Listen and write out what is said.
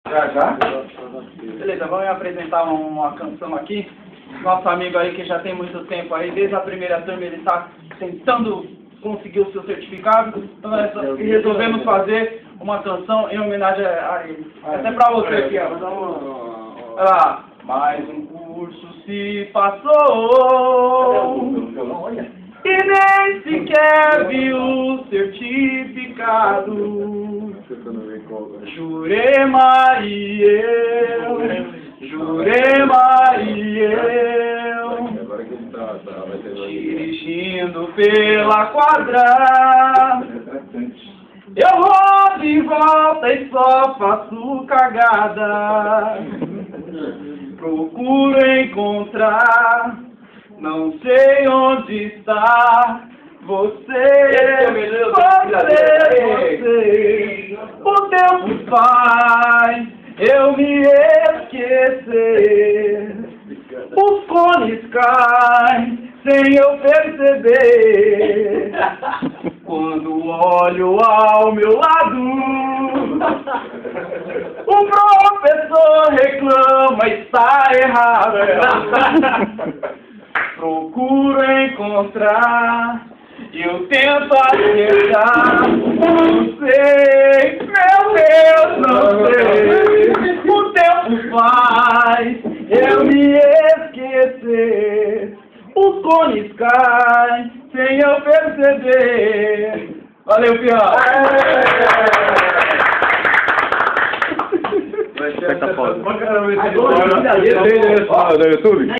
Já? Beleza, vamos apresentar uma canção aqui. Nosso amigo aí que já tem muito tempo aí, desde a primeira turma ele está tentando conseguir o seu certificado. Então nós resolvemos fazer uma canção em homenagem a ele. Até pra você aqui, ó. Ah, mais um curso se passou e nem sequer vi o certificado. Jurema e eu, Jurema e eu, dirigindo pela quadra, eu rodo em volta e só faço cagada. Procuro encontrar, não sei onde está você. O tempo faz eu me esquecer. Os cones caem sem eu perceber. Quando olho ao meu lado, o professor reclama, está errado. Procuro encontrar, eu tento acertar, não sei, meu Deus, não sei. O tempo faz eu me esquecer. Os cones caem sem eu perceber. Valeu, pior. Vai ser essa foto. No YouTube?